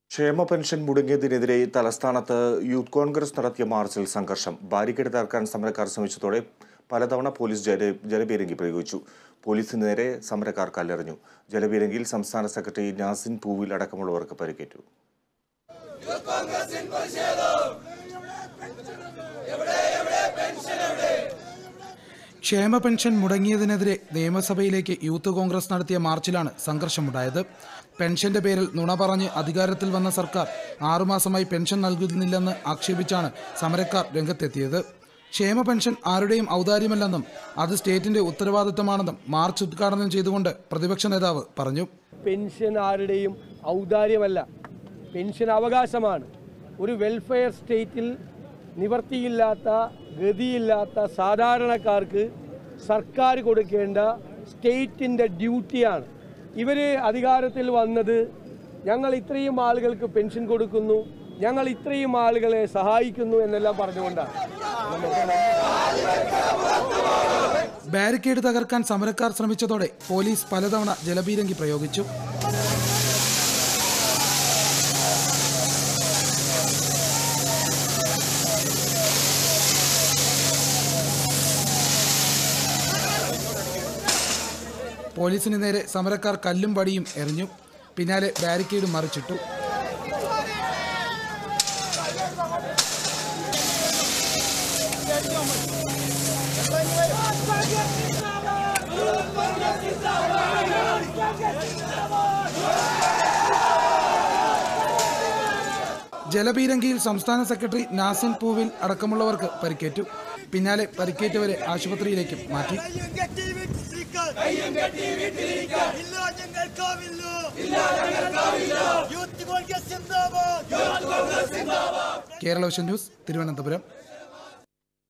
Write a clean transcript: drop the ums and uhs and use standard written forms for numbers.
ക്ഷേമ പെൻഷൻ മുടങ്ങിയതിനെതിരെ തലസ്ഥാനത്ത് യൂത്ത് കോൺഗ്രസ് നടത്തിയ മാർച്ചിൽ സംഘർഷം. ബാരിക്കേഡ് തകർക്കാൻ സമരക്കാർ ശ്രമിച്ചതോടെ പലതവണ പോലീസ് ജലപീരങ്കി പ്രയോഗിച്ചു. പോലീസിന് നേരെ സമരക്കാർ കല്ലെറിഞ്ഞു. ജലപീരങ്കിയിൽ സംസ്ഥാന സെക്രട്ടറി നാസിൻ പൂവിൽ അടക്കമുള്ളവർക്ക് പരിക്കേറ്റു. ക്ഷേമ പെൻഷൻ മുടങ്ങിയതിനെതിരെ നിയമസഭയിലേക്ക് യൂത്ത് കോൺഗ്രസ് നടത്തിയ മാർച്ചിലാണ് സംഘർഷമുണ്ടായത്. പെൻഷന്റെ പേരിൽ നുണ പറഞ്ഞ് അധികാരത്തിൽ വന്ന സർക്കാർ 6 മാസമായി പെൻഷൻ നൽകുന്നില്ലെന്ന് ആക്ഷേപിച്ചാണ് സമരക്കാർ രംഗത്തെത്തിയത്. ക്ഷേമ പെൻഷൻ ആരുടെയും ഔദാര്യമല്ലെന്നും അത് സ്റ്റേറ്റിന്റെ ഉത്തരവാദിത്തമാണെന്നും മാർച്ച് ഉദ്ഘാടനം ചെയ്തുകൊണ്ട് പ്രതിപക്ഷ നേതാവ് പറഞ്ഞു. പെൻഷൻ ആരുടെയും ഔദാര്യമല്ല, പെൻഷൻ അവകാശമാണ്. ഒരു വെൽഫെയർ സ്റ്റേറ്റിൽ നിവർത്തിയില്ലാത്ത ഗതിയില്ലാത്ത സാധാരണക്കാർക്ക് സർക്കാർ കൊടുക്കേണ്ട സ്റ്റേറ്റിൻ്റെ ഡ്യൂട്ടിയാണ്. ഇവർ അധികാരത്തിൽ വന്നത് ഞങ്ങൾ ഇത്രയും ആളുകൾക്ക് പെൻഷൻ കൊടുക്കുന്നു, ഞങ്ങൾ ഇത്രയും ആളുകളെ സഹായിക്കുന്നു എന്നെല്ലാം പറഞ്ഞുകൊണ്ടാണ്. ബാരിക്കേഡ് തകർക്കാൻ സമരക്കാർ ശ്രമിച്ചതോടെ പോലീസ് പലതവണ ജലപീരങ്കി പ്രയോഗിച്ചു. പോലീസിന് നേരെ സമരക്കാർ കല്ലും വടിയും എറിഞ്ഞു. പിന്നാലെ ബാരിക്കേഡ് മറിച്ചിട്ടു. ജലപീരങ്കിയിൽ സംസ്ഥാന സെക്രട്ടറി നാസിൻ പൂവിൽ അടക്കമുള്ളവർക്ക് പരിക്കേറ്റു. പിന്നാലെ പരിക്കേറ്റവരെ ആശുപത്രിയിലേക്കും മാറ്റി. Kerala vision news, Thiruvananthapuram.